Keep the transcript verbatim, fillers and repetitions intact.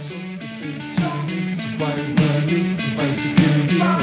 sou perfeccionista, vai, vai, tu faz o que eu vi.